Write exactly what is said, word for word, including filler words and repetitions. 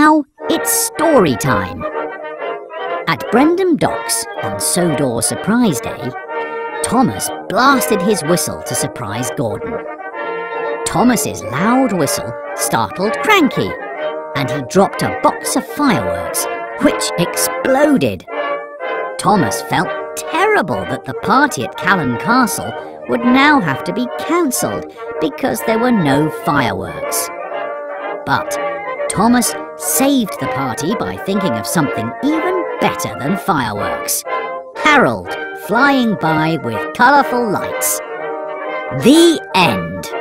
now it's story time. At Brendam Docks on Sodor Surprise Day, Thomas blasted his whistle to surprise Gordon. Thomas's loud whistle startled Cranky, and he dropped a box of fireworks, which exploded. Thomas felt terrible that the party at Callan Castle would now have to be cancelled because there were no fireworks. But Thomas saved the party by thinking of something even better than fireworks. Harold flying by with colourful lights. The end.